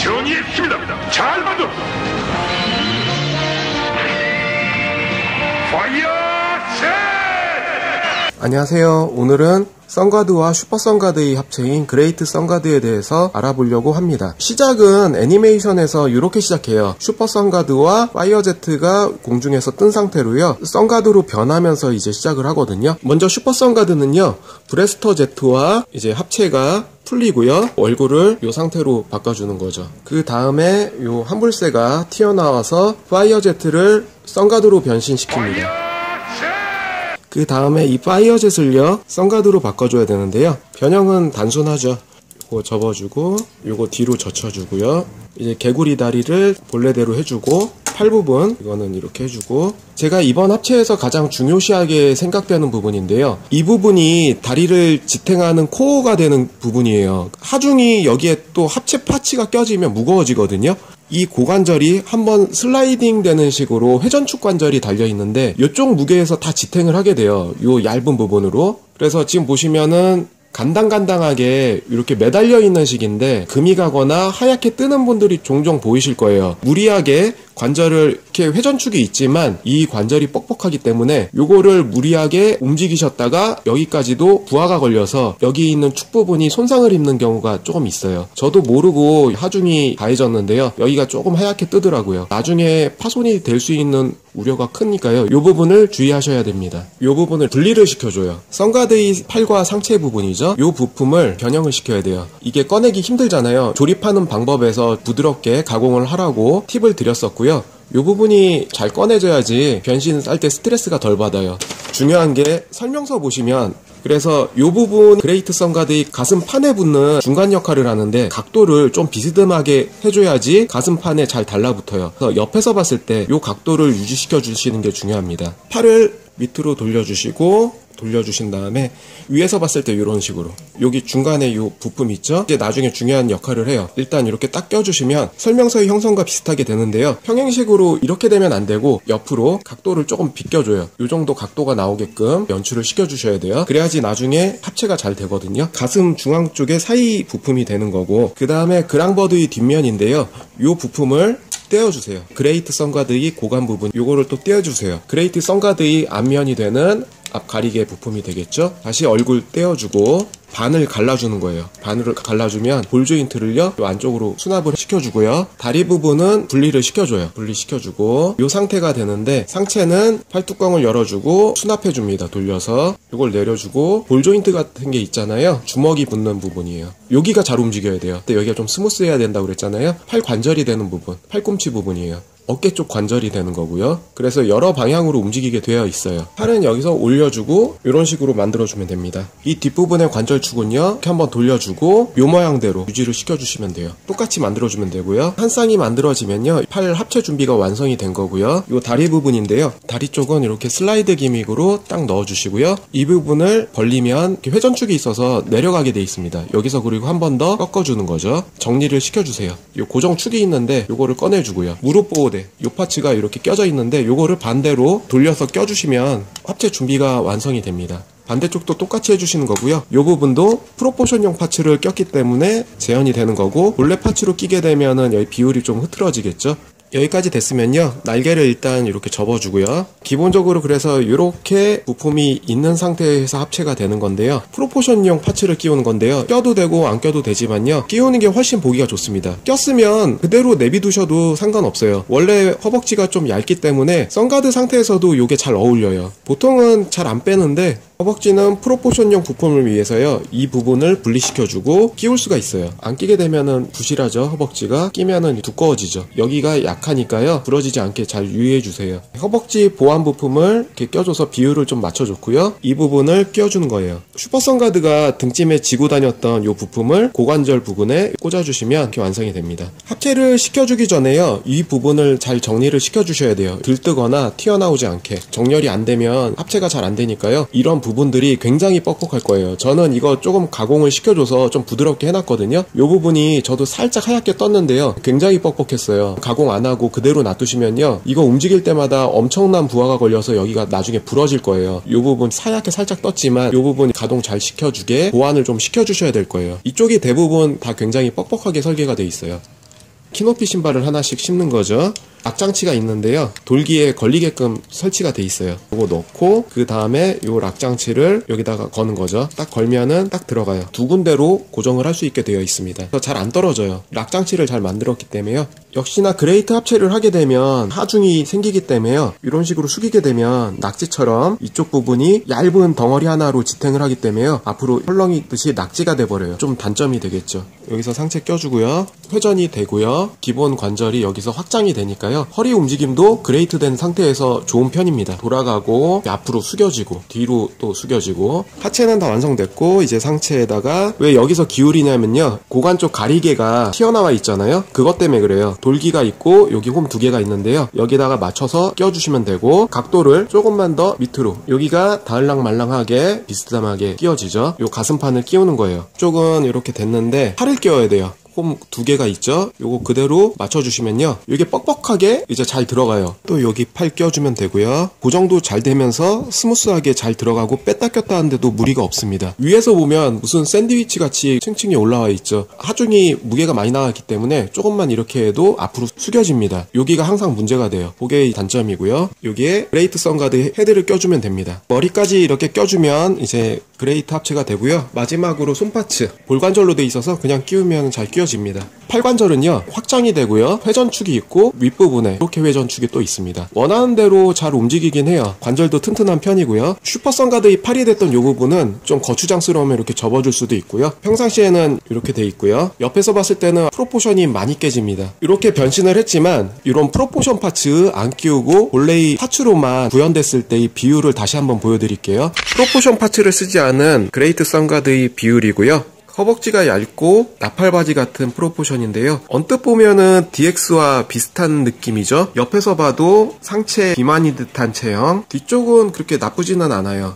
정의했습니다. 잘 봐도. 파이어 셋! 안녕하세요. 오늘은 선가드와 슈퍼 선가드의 합체인 그레이트 선가드에 대해서 알아보려고 합니다. 시작은 애니메이션에서 이렇게 시작해요. 슈퍼 선가드와 파이어 제트가 공중에서 뜬 상태로요. 선가드로 변하면서 이제 시작을 하거든요. 먼저 슈퍼 선가드는요. 브레스터 제트와 이제 합체가 풀리고요. 얼굴을 이 상태로 바꿔주는 거죠. 그 다음에 요 함불새가 튀어나와서 파이어 제트를 선가드로 변신시킵니다. 그 다음에 이 파이어젯을요 선가드로 바꿔줘야 되는데요. 변형은 단순하죠. 요거 접어주고 요거 뒤로 젖혀주고요. 이제 개구리 다리를 본래대로 해주고 팔 부분 이거는 이렇게 해주고, 제가 이번 합체에서 가장 중요시하게 생각되는 부분인데요. 이 부분이 다리를 지탱하는 코어가 되는 부분이에요. 하중이 여기에 또 합체 파츠가 껴지면 무거워지거든요. 이 고관절이 한번 슬라이딩 되는 식으로 회전축 관절이 달려있는데 이쪽 무게에서 다 지탱을 하게 돼요. 요 얇은 부분으로. 그래서 지금 보시면은 간당간당하게 이렇게 매달려 있는 식인데 금이 가거나 하얗게 뜨는 분들이 종종 보이실 거예요. 무리하게 관절을 이렇게 회전축이 있지만 이 관절이 뻑뻑하기 때문에 요거를 무리하게 움직이셨다가 여기까지도 부하가 걸려서 여기 있는 축 부분이 손상을 입는 경우가 조금 있어요. 저도 모르고 하중이 가해졌는데요. 여기가 조금 하얗게 뜨더라고요. 나중에 파손이 될 수 있는 우려가 크니까요. 요 부분을 주의하셔야 됩니다. 요 부분을 분리를 시켜줘요. 선가드의 팔과 상체 부분이죠. 요 부품을 변형을 시켜야 돼요. 이게 꺼내기 힘들잖아요. 조립하는 방법에서 부드럽게 가공을 하라고 팁을 드렸었고요. 요 부분이 잘 꺼내져야지 변신 할 때 스트레스가 덜 받아요. 중요한 게 설명서 보시면, 그래서 요 부분 그레이트 선가드의 가슴판에 붙는 중간 역할을 하는데 각도를 좀 비스듬하게 해줘야지 가슴판에 잘 달라붙어요. 그래서 옆에서 봤을 때 요 각도를 유지시켜 주시는 게 중요합니다. 팔을 밑으로 돌려주신 다음에 위에서 봤을 때 이런 식으로 여기 중간에 이 부품 있죠? 이제 나중에 중요한 역할을 해요. 일단 이렇게 딱 껴주시면 설명서의 형성과 비슷하게 되는데요. 평행식으로 이렇게 되면 안 되고 옆으로 각도를 조금 비껴줘요. 이 정도 각도가 나오게끔 연출을 시켜주셔야 돼요. 그래야지 나중에 합체가 잘 되거든요. 가슴 중앙 쪽에 사이 부품이 되는 거고, 그 다음에 그랑버드의 뒷면인데요. 이 부품을 떼어주세요. 그레이트 선가드의 고관 부분 요거를 또 떼어주세요. 그레이트 선가드의 앞면이 되는 앞 가리개 부품이 되겠죠. 다시 얼굴 떼어주고 반을 갈라주는 거예요. 반을 갈라주면 볼 조인트를요 요 안쪽으로 수납을 시켜주고요. 다리 부분은 분리를 시켜줘요. 분리시켜주고 요 상태가 되는데, 상체는 팔뚜껑을 열어주고 수납해줍니다. 돌려서 요걸 내려주고 볼 조인트 같은 게 있잖아요. 주먹이 붙는 부분이에요. 여기가 잘 움직여야 돼요. 근데 여기가 좀 스무스해야 된다고 그랬잖아요. 팔 관절이 되는 부분, 팔꿈치 부분이에요. 어깨 쪽 관절이 되는 거고요. 그래서 여러 방향으로 움직이게 되어 있어요. 팔은 여기서 올려주고 이런 식으로 만들어주면 됩니다. 이 뒷부분의 관절축은요 이렇게 한번 돌려주고 요 모양대로 유지를 시켜주시면 돼요. 똑같이 만들어주면 되고요. 한 쌍이 만들어지면요 팔 합체 준비가 완성이 된 거고요. 요 다리 부분인데요. 다리 쪽은 이렇게 슬라이드 기믹으로 딱 넣어주시고요. 이 부분을 벌리면 이렇게 회전축이 있어서 내려가게 돼 있습니다. 여기서 그리고 한 번 더 꺾어주는 거죠. 정리를 시켜주세요. 요 고정축이 있는데 요거를 꺼내주고요. 무릎 보호대 요 파츠가 이렇게 껴져 있는데 요거를 반대로 돌려서 껴주시면 합체 준비가 완성이 됩니다. 반대쪽도 똑같이 해주시는 거고요. 요 부분도 프로포션용 파츠를 꼈기 때문에 재현이 되는 거고, 본래 파츠로 끼게 되면은 여기 비율이 좀 흐트러지겠죠. 여기까지 됐으면요 날개를 일단 이렇게 접어주고요. 기본적으로 그래서 이렇게 부품이 있는 상태에서 합체가 되는 건데요. 프로포션용 파츠를 끼우는 건데요. 껴도 되고 안 껴도 되지만요 끼우는 게 훨씬 보기가 좋습니다. 꼈으면 그대로 내비두셔도 상관없어요. 원래 허벅지가 좀 얇기 때문에 선가드 상태에서도 이게 잘 어울려요. 보통은 잘 안 빼는데 허벅지는 프로포션용 부품을 위해서요 이 부분을 분리시켜주고 끼울 수가 있어요. 안 끼게 되면은 부실하죠. 허벅지가 끼면은 두꺼워지죠. 여기가 약하니까요 부러지지 않게 잘 유의해주세요. 허벅지 보완 부품을 이렇게 껴줘서 비율을 좀 맞춰줬고요. 이 부분을 끼워주는 거예요. 슈퍼 선가드가 등짐에 지고 다녔던 이 부품을 고관절 부분에 꽂아주시면 이렇게 완성이 됩니다. 합체를 시켜주기 전에요 이 부분을 잘 정리를 시켜주셔야 돼요. 들뜨거나 튀어나오지 않게. 정렬이 안 되면 합체가 잘 안 되니까요 이런 부분들이 굉장히 뻑뻑할 거예요. 저는 이거 조금 가공을 시켜줘서 좀 부드럽게 해놨거든요. 이 부분이 저도 살짝 하얗게 떴는데요 굉장히 뻑뻑했어요. 가공 안 하고 그대로 놔두시면요 이거 움직일 때마다 엄청난 부하가 걸려서 여기가 나중에 부러질 거예요. 이 부분 하얗게 살짝 떴지만 이 부분 가동 잘 시켜주게 보완을 좀 시켜주셔야 될 거예요. 이쪽이 대부분 다 굉장히 뻑뻑하게 설계가 돼 있어요. 키높이 신발을 하나씩 신는 거죠. 락장치가 있는데요. 돌기에 걸리게끔 설치가 돼 있어요. 이거 넣고 그 다음에 이 락장치를 여기다가 거는 거죠. 딱 걸면은 딱 들어가요. 두 군데로 고정을 할 수 있게 되어 있습니다. 잘 안 떨어져요. 락장치를 잘 만들었기 때문에요. 역시나 그레이트 합체를 하게 되면 하중이 생기기 때문에요. 이런 식으로 숙이게 되면 낙지처럼 이쪽 부분이 얇은 덩어리 하나로 지탱을 하기 때문에요. 앞으로 헐렁이듯이 낙지가 돼버려요. 좀 단점이 되겠죠. 여기서 상체 껴주고요. 회전이 되고요. 기본 관절이 여기서 확장이 되니까요. 허리 움직임도 그레이트 된 상태에서 좋은 편입니다. 돌아가고 앞으로 숙여지고 뒤로 또 숙여지고. 하체는 다 완성됐고 이제 상체에다가 왜 여기서 기울이냐면요. 고관 쪽 가리개가 튀어나와 있잖아요. 그것 때문에 그래요. 돌기가 있고 여기 홈 두 개가 있는데요. 여기다가 맞춰서 끼워주시면 되고 각도를 조금만 더 밑으로 여기가 닿을랑말랑하게 비스듬하게 끼워지죠. 요 가슴판을 끼우는 거예요. 쪽은 이렇게 됐는데 팔을 끼워야 돼요. 홈 두 개가 있죠. 요거 그대로 맞춰주시면요. 이게 뻑뻑하게 이제 잘 들어가요. 또 여기 팔 껴주면 되고요. 고정도 잘 되면서 스무스하게 잘 들어가고 뺐다 꼈다 하는데도 무리가 없습니다. 위에서 보면 무슨 샌드위치 같이 층층이 올라와 있죠. 하중이 무게가 많이 나왔기 때문에 조금만 이렇게 해도 앞으로 숙여집니다. 여기가 항상 문제가 돼요. 그게 단점이고요. 여기에 그레이트 선가드 헤드를 껴주면 됩니다. 머리까지 이렇게 껴주면 이제 그레이트 합체가 되고요. 마지막으로 손파츠 볼관절로 돼 있어서 그냥 끼우면 잘 끼워집니다. 팔관절은요 확장이 되고요. 회전축이 있고 윗부분에 이렇게 회전축이 또 있습니다. 원하는 대로 잘 움직이긴 해요. 관절도 튼튼한 편이고요. 슈퍼 선가드의 팔이 됐던 이 부분은 좀 거추장스러우면 이렇게 접어줄 수도 있고요. 평상시에는 이렇게 돼 있고요. 옆에서 봤을 때는 프로포션이 많이 깨집니다. 이렇게 변신을 했지만 이런 프로포션 파츠 안 끼우고 본래의 파츠로만 구현됐을 때의 비율을 다시 한번 보여드릴게요. 프로포션 파츠를 쓰지 않은 그레이트 선가드의 비율이고요. 허벅지가 얇고 나팔바지 같은 프로포션인데요. 언뜻 보면은 DX와 비슷한 느낌이죠. 옆에서 봐도 상체 비만이 듯한 체형. 뒤쪽은 그렇게 나쁘지는 않아요.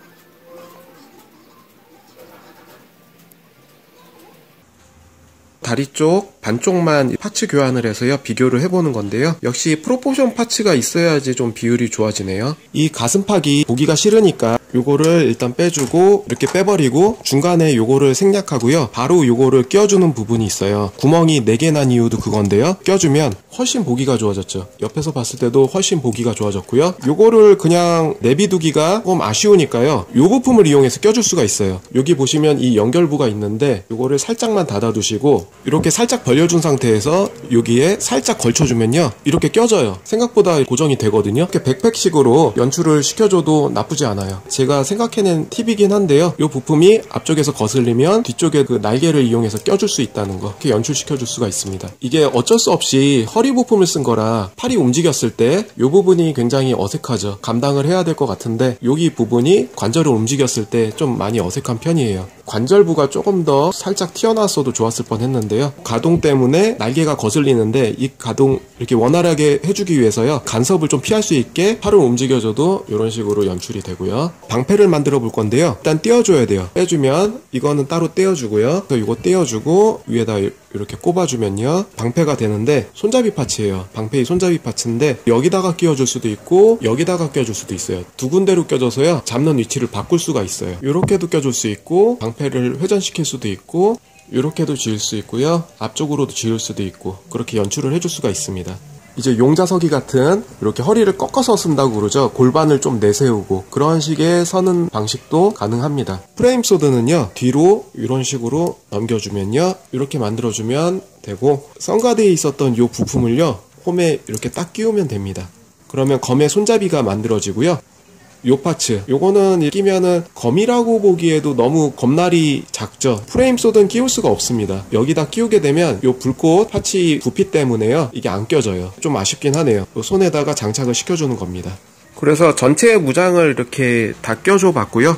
다리 쪽 반쪽만 파츠 교환을 해서요 비교를 해보는 건데요. 역시 프로포션 파츠가 있어야지 좀 비율이 좋아지네요. 이 가슴팍이 보기가 싫으니까 요거를 일단 빼주고 이렇게 빼버리고 중간에 요거를 생략하고요. 바로 요거를 껴주는 부분이 있어요. 구멍이 4개 난 이유도 그건데요. 껴주면 훨씬 보기가 좋아졌죠. 옆에서 봤을 때도 훨씬 보기가 좋아졌고요. 요거를 그냥 내비두기가 조금 아쉬우니까요. 요 부품을 이용해서 껴줄 수가 있어요. 여기 보시면 이 연결부가 있는데 요거를 살짝만 닫아두시고 이렇게 살짝 벌려준 상태에서 여기에 살짝 걸쳐주면요 이렇게 껴져요. 생각보다 고정이 되거든요. 이렇게 백팩식으로 연출을 시켜줘도 나쁘지 않아요. 제가 생각해낸 팁이긴 한데요. 이 부품이 앞쪽에서 거슬리면 뒤쪽에 그 날개를 이용해서 껴줄 수 있다는 거, 이렇게 연출시켜줄 수가 있습니다. 이게 어쩔 수 없이 허리 부품을 쓴 거라 팔이 움직였을 때 이 부분이 굉장히 어색하죠. 감당을 해야 될 것 같은데 여기 부분이 관절을 움직였을 때 좀 많이 어색한 편이에요. 관절부가 조금 더 살짝 튀어나왔어도 좋았을 뻔했는데요. 가동 때문에 날개가 거슬리는데 이 가동 이렇게 원활하게 해주기 위해서요 간섭을 좀 피할 수 있게 팔을 움직여줘도 이런 식으로 연출이 되고요. 방패를 만들어 볼 건데요. 일단 떼어줘야 돼요. 빼주면 이거는 따로 떼어주고요. 그래서 이거 떼어주고 위에다 이렇게 꼽아주면요 방패가 되는데 손잡이 파츠예요. 방패의 손잡이 파츠인데 여기다가 끼워줄 수도 있고 여기다가 껴줄 수도 있어요. 두 군데로 껴줘서요 잡는 위치를 바꿀 수가 있어요. 이렇게도 껴줄 수 있고 방패를 회전시킬 수도 있고 이렇게도 지을 수 있고요. 앞쪽으로도 지을 수도 있고 그렇게 연출을 해줄 수가 있습니다. 이제 용자서기 같은 이렇게 허리를 꺾어서 쓴다고 그러죠. 골반을 좀 내세우고 그런 식의 서는 방식도 가능합니다. 프레임 소드는요 뒤로 이런 식으로 넘겨주면요 이렇게 만들어주면 되고 선가드에 있었던 이 부품을요 홈에 이렇게 딱 끼우면 됩니다. 그러면 검의 손잡이가 만들어지고요. 요 파츠 요거는 끼면은 검이라고 보기에도 너무 검날이 작죠. 프레임 소드는 끼울 수가 없습니다. 여기다 끼우게 되면 요 불꽃 파츠 부피 때문에요 이게 안 껴져요. 좀 아쉽긴 하네요. 요 손에다가 장착을 시켜주는 겁니다. 그래서 전체 무장을 이렇게 다 껴줘 봤고요.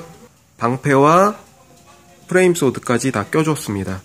방패와 프레임 소드까지 다 껴줬습니다.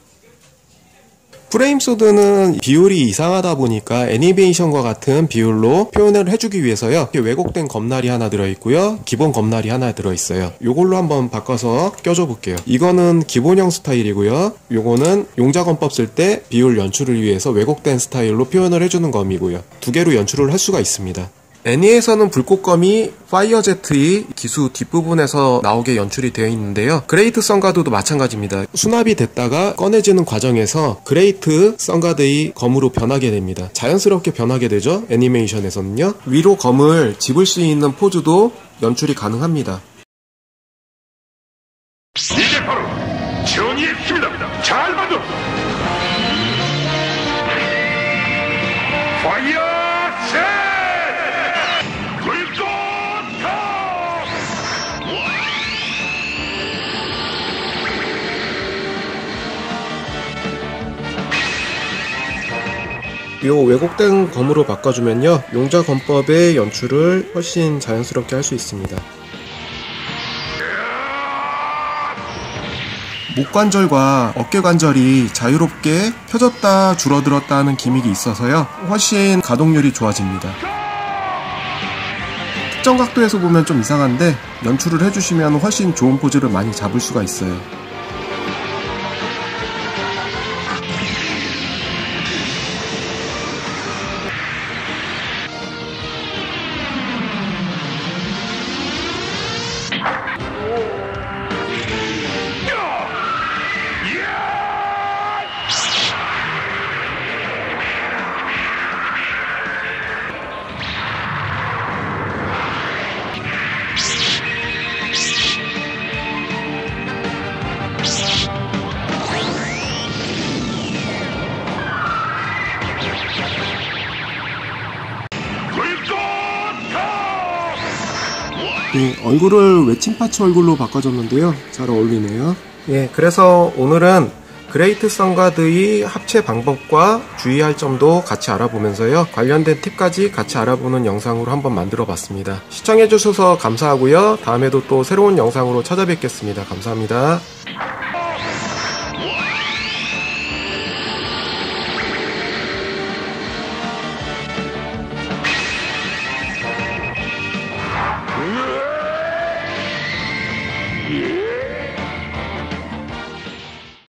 프레임 소드는 비율이 이상하다 보니까 애니메이션과 같은 비율로 표현을 해주기 위해서요 왜곡된 검날이 하나 들어있고요 기본 검날이 하나 들어있어요. 요걸로 한번 바꿔서 껴줘 볼게요. 이거는 기본형 스타일이고요 요거는 용자검법 쓸 때 비율 연출을 위해서 왜곡된 스타일로 표현을 해주는 검이고요. 두 개로 연출을 할 수가 있습니다. 애니에서는 불꽃검이 파이어제트의 기수 뒷부분에서 나오게 연출이 되어 있는데요. 그레이트 선가드도 마찬가지입니다. 수납이 됐다가 꺼내지는 과정에서 그레이트 선가드의 검으로 변하게 됩니다. 자연스럽게 변하게 되죠. 애니메이션에서는요. 위로 검을 집을 수 있는 포즈도 연출이 가능합니다. 이게 바로 정의의 힘이다. 잘 봐줘. 파이어 셋! 불꽃타! 요 왜곡된 검으로 바꿔주면요. 용자 검법의 연출을 훨씬 자연스럽게 할 수 있습니다. 목관절과 어깨관절이 자유롭게 펴졌다 줄어들었다 하는 기믹이 있어서요. 훨씬 가동률이 좋아집니다. 특정 각도에서 보면 좀 이상한데 연출을 해주시면 훨씬 좋은 포즈를 많이 잡을 수가 있어요. 얼굴을 외침파츠 얼굴로 바꿔줬는데요. 잘 어울리네요. 예, 그래서 오늘은 그레이트 선가드의 합체 방법과 주의할 점도 같이 알아보면서요. 관련된 팁까지 같이 알아보는 영상으로 한번 만들어 봤습니다. 시청해주셔서 감사하고요. 다음에도 또 새로운 영상으로 찾아뵙겠습니다. 감사합니다.